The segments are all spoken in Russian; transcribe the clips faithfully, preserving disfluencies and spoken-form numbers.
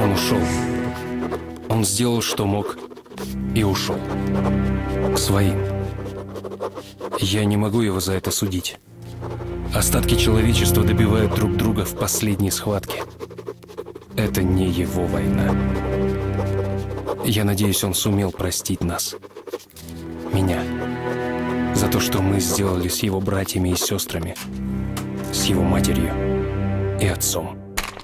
Он ушел. Он сделал, что мог, и ушел. К своим. Я не могу его за это судить. Остатки человечества добивают друг друга в последней схватке. Это не его война. Я надеюсь, он сумел простить нас. Меня. За то, что мы сделали с его братьями и сестрами, с его матерью и отцом.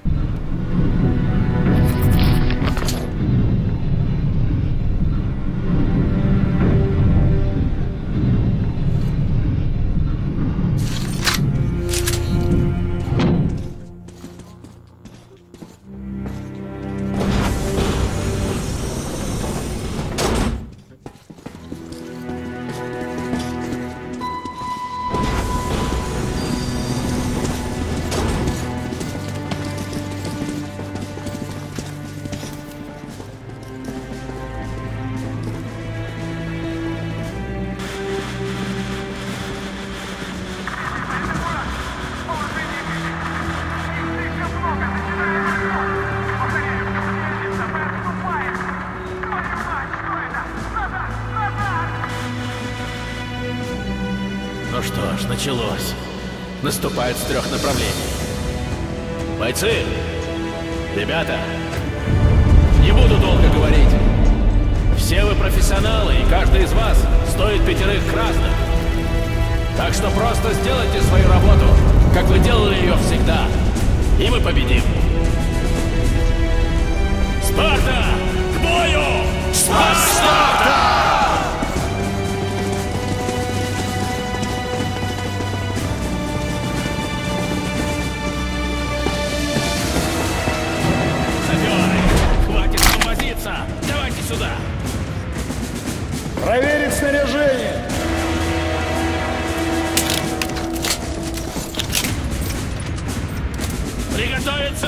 Ну что ж, началось. Наступает с трех направлений. Бойцы! Ребята! Не буду долго говорить. Все вы профессионалы, и каждый из вас стоит пятерых красных. Так что просто сделайте свою работу, как вы делали ее всегда. И мы победим. Спарта! К бою! Спарта! Давайте сюда! Проверить снаряжение! Приготовиться!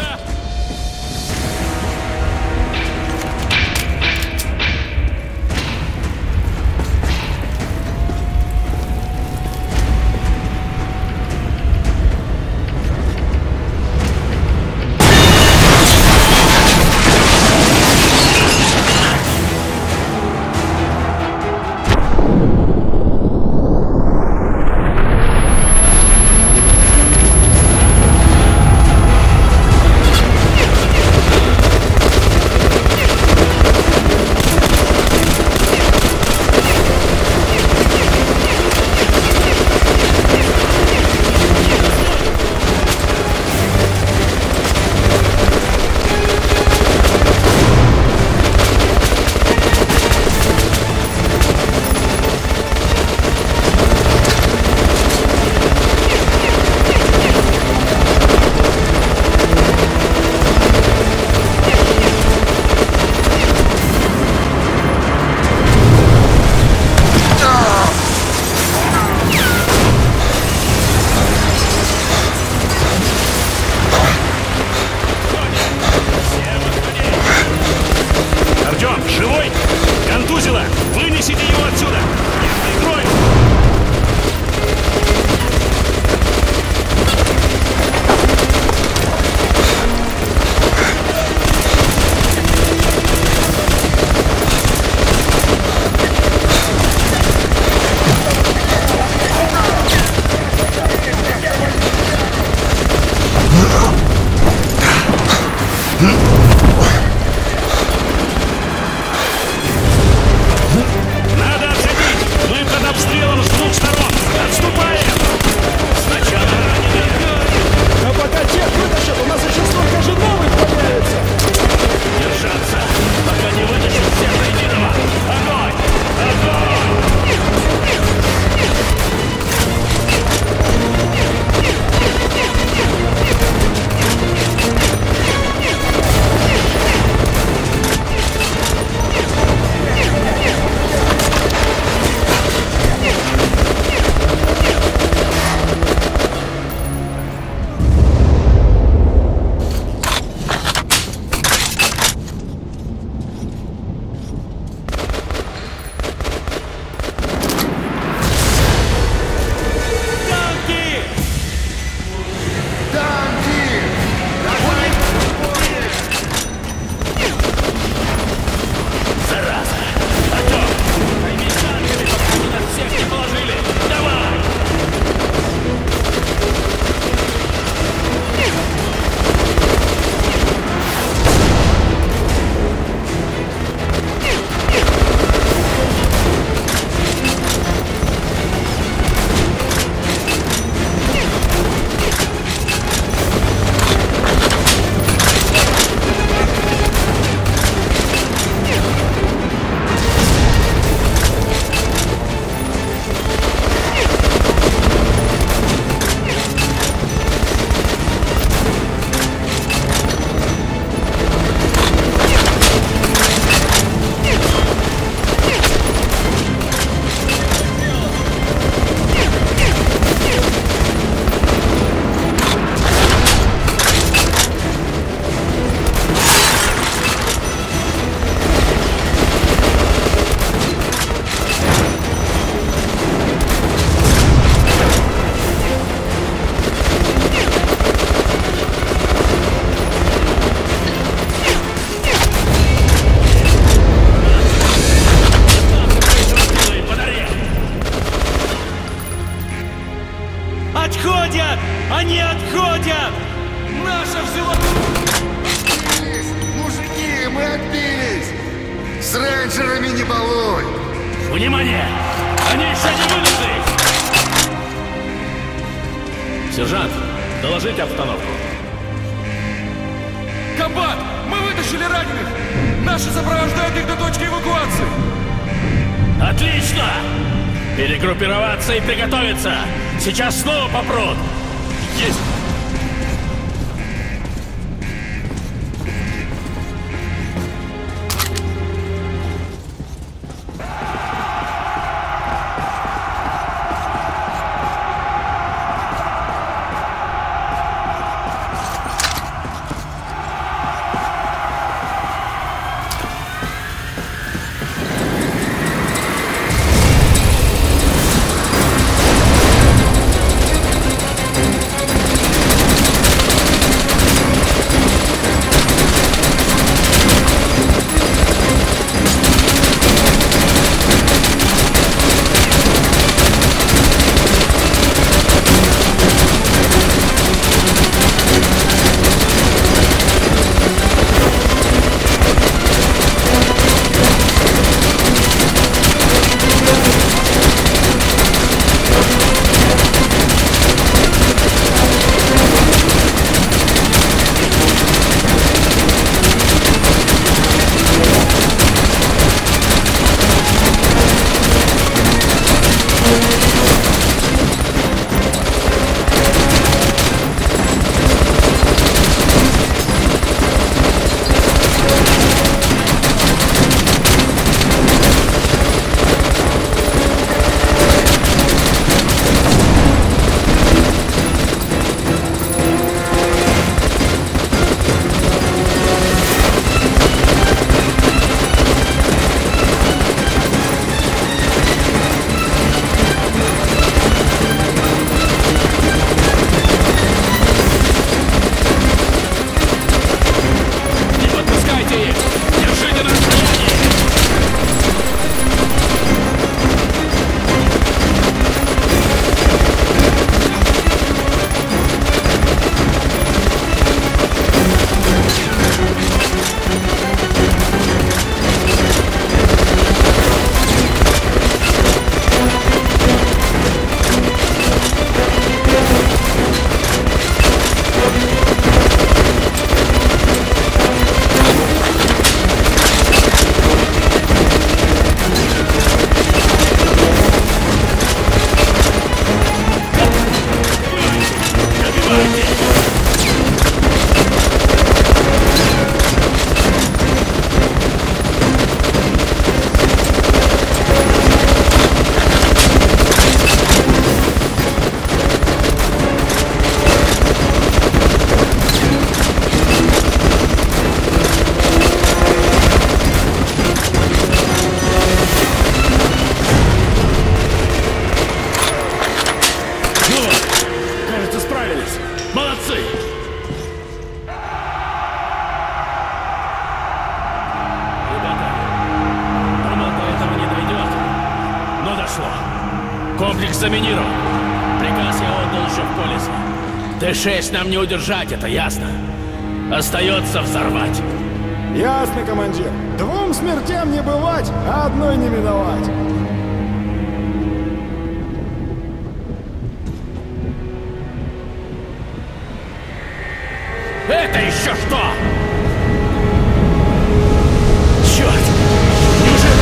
Надо панцирами не балуй! Внимание! Они еще не вылезли! Сержант, доложите обстановку. Комбат, мы вытащили раненых! Наши сопровождают их до точки эвакуации! Отлично! Перегруппироваться и приготовиться! Сейчас снова попрут! Есть! Комплекс заминирован. Приказ я отдал еще в полисе. Т шесть нам не удержать, это ясно. Остается взорвать. Ясно, командир. Двум смертям не бывать, а одной не миновать. Это еще что? Черт! Неужели...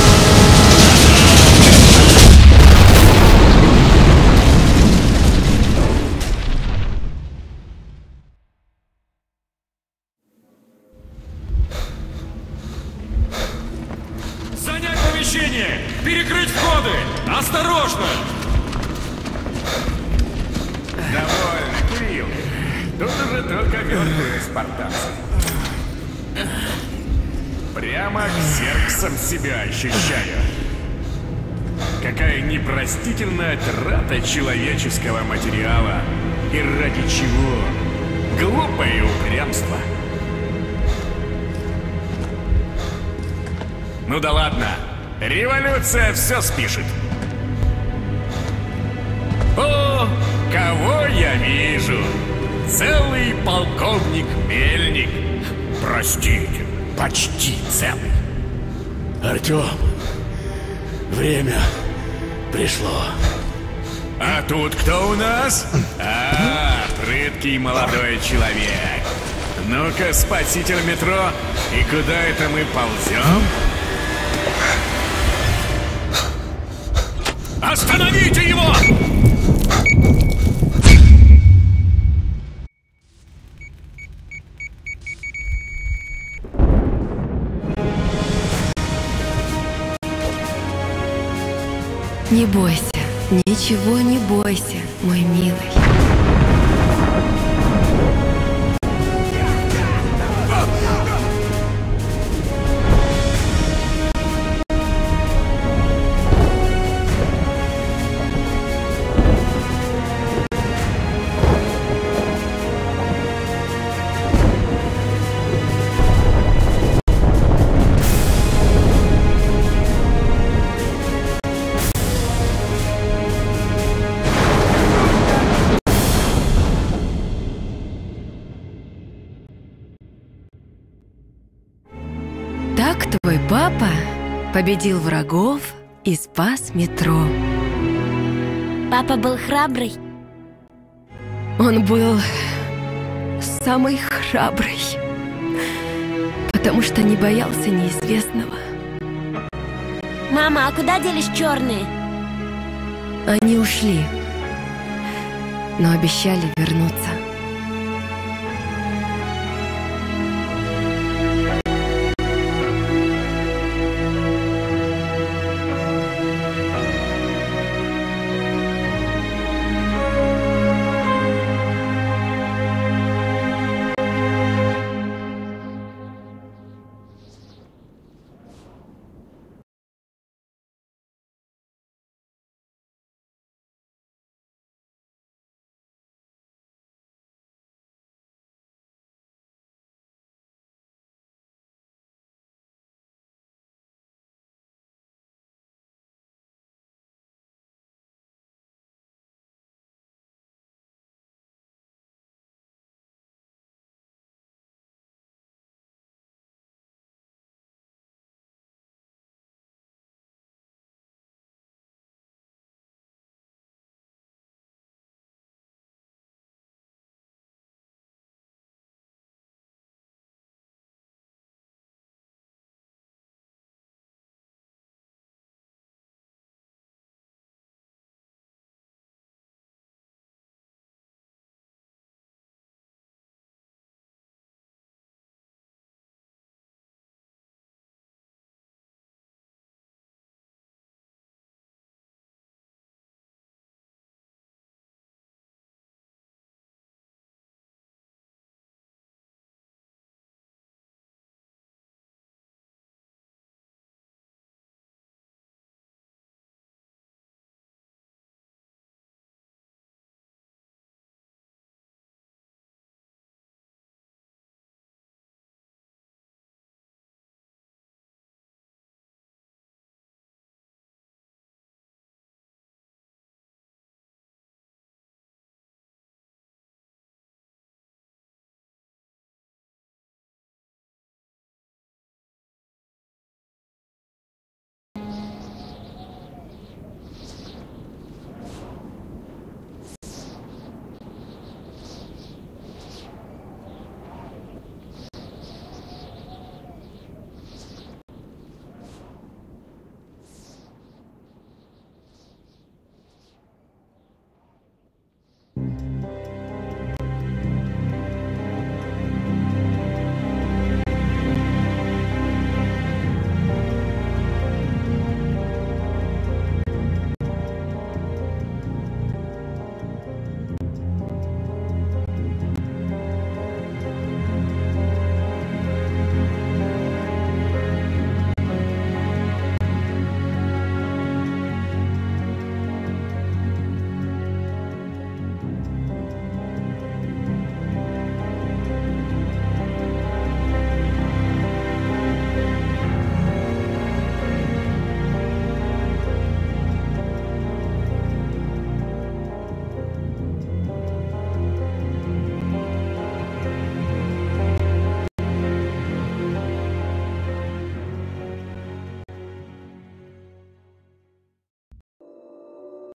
Занять помещение! Перекрыть входы! Осторожно! Довольно, Кирилл. Тут уже только мертвые спартанцы. Прямо ксерксом себя ощущаю. Какая непростительная трата человеческого материала. И ради чего? Глупое упрямство. Ну да ладно. Революция все спишет. О, кого я вижу? Целый полковник Мельник. Простите, почти целый. Артем, время пришло. А тут кто у нас? А, прыткий молодой человек. Ну-ка, спаситель метро, и куда это мы ползем? Остановите его! Не бойся, ничего не бойся, мой милый. Так твой папа победил врагов и спас метро. Папа был храбрый. Он был самый храбрый, потому что не боялся неизвестного. Мама, а куда делись черные? Они ушли, но обещали вернуться.